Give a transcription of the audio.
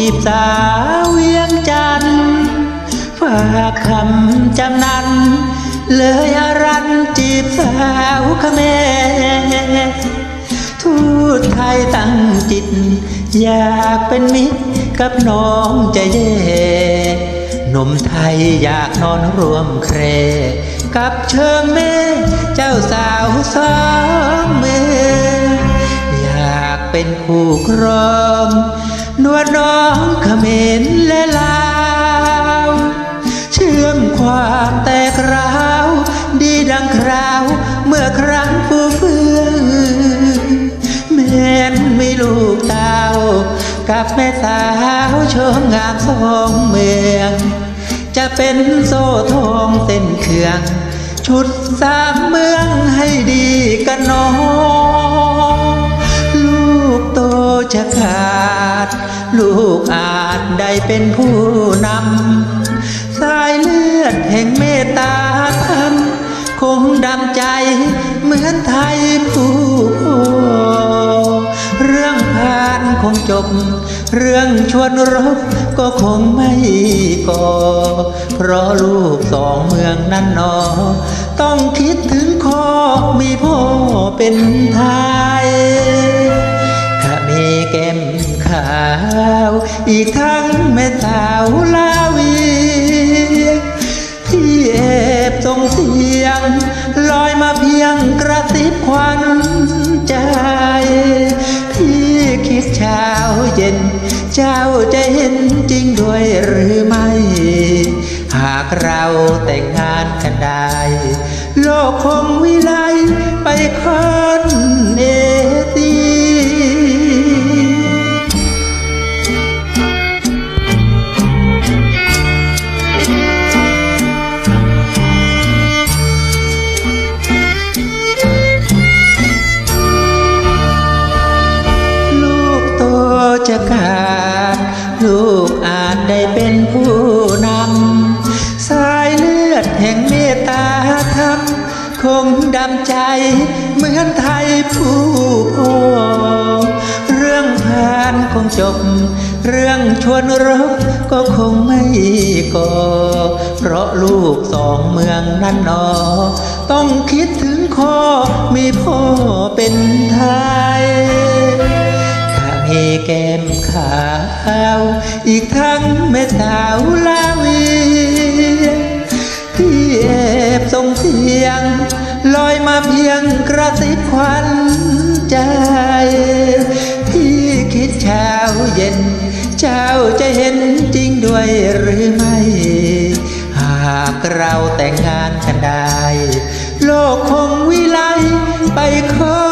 จีบสาวเวียงจันทร์ฝากคำจำนันเลยอารันจีบสาวเขมรทูตไทยตั้งจิตอยากเป็นมิตรกับน้องใจเย่หนุ่มไทยอยากนอนรวมเครกับเชิงแม่เจ้าสาวสองมืออยากเป็นผู้ครองนวลน้องเขมรและลาวเชื่อมความแตกร้าวดีดังคราวเมื่อครั้งฟูเฟืองแม่นมีลูกเต้ากับแม่สาวชมงามสองเมืองจะเป็นโซ่ทองเส้นเขื่องชุดสามเมืองให้ดีกันน้องลูกโตจะขาดลูกอาจได้เป็นผู้นำสายเลือดแห่งเมตตาธรรมคงดำใจเหมือนไทยผู้พ่อเรื่องผ่านคงจบเรื่องชวนรบก็คงไม่ก่อเพราะลูกสองเมืองนั้นหนอต้องคิดถึงข้อมีพ่อเป็นไทยถ้ามีแก้มขาวอีกทั้งแม่สาวลาวีที่แอบส่งเสียงลอยมาเพียงกระซิบควันใจพี่คิดเช้าเย็นเจ้าจะเห็นจริงด้วยหรือไม่หากเราแต่งงานกันได้โลกคงวิไลไปคนเอเชียจะขาดลูกอาจได้เป็นผู้นำสายเลือดแห่งเมตตาธรรมคงดำใจเหมือนไทยผู้พ่อเรื่องผ่านคงจบเรื่องชวนรบก็คงไม่ก่อเพราะลูกสองเมืองนั้นหนอต้องคิดถึงข้อมีพ่อเป็นไทยมีแก้มขาวอีกทั้งแม่สาวลาวีที่แอบส่งเสียงลอยมาเพียงกระซิบควันใจพี่คิดเช้าเย็นเจ้าจะเห็นจริงด้วยหรือไม่หากเราแต่งงานกันได้โลกคงวิไลไปขอ